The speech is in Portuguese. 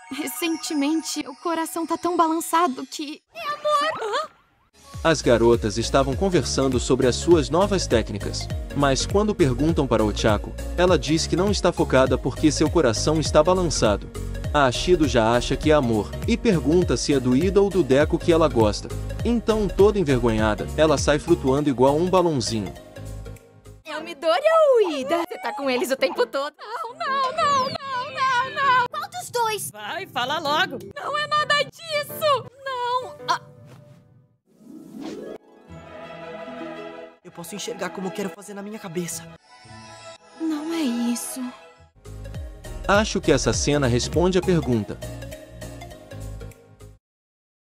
Recentemente, o coração tá tão balançado que... As garotas estavam conversando sobre as suas novas técnicas. Mas quando perguntam para Ochako, ela diz que não está focada porque seu coração está balançado. A Ashido já acha que é amor, e pergunta se é do Ida ou do Deco que ela gosta. Então, toda envergonhada, ela sai flutuando igual um balãozinho. É o Midori ou o Ida? Você tá com eles o tempo todo. Não. Qual dos dois? Vai, fala logo. Não é nada disso. Não. Eu posso enxergar como quero fazer na minha cabeça. Não é isso. Acho que essa cena responde a pergunta.